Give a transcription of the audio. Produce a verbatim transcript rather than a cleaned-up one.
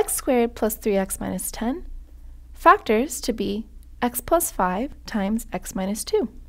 x squared plus three x minus ten factors to be x plus five times x minus two.